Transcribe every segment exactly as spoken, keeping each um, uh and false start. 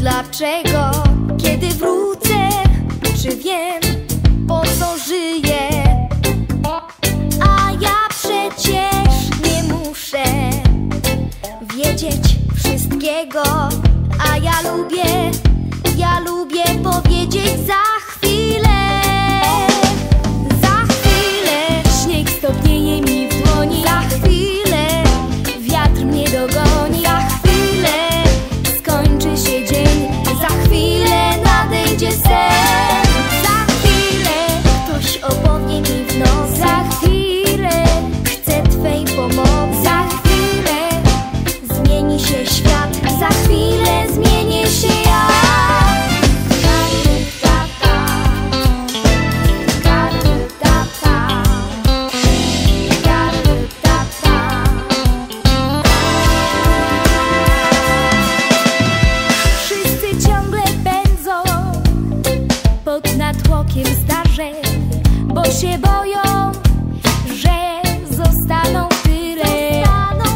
dlaczego, kiedy wrócę, czy wiem, po co żyję. A ja przecież nie muszę wiedzieć wszystkiego. A ja lubię, ja lubię powiedzieć za chwilę. Za chwilę śnieg stopnieje mi w dłoni. Za chwilę wiatr mnie dogoni. Za chwilę skończy się dzień. Za chwilę nadejdzie sen. Za chwilę ktoś opowie mi w nos. Za chwilę chcę Twej pomocy. Za chwilę zmieni się świat. Za chwilę zmienię się ja. Wszyscy ciągle pędzą pod natłokiem zdarzeń, bo się boją, że zostaną w tyle.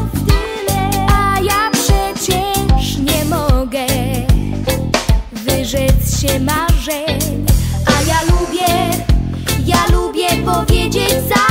A ja przecież nie mogę wyrzec się marzeń. A ja lubię, ja lubię powiedzieć za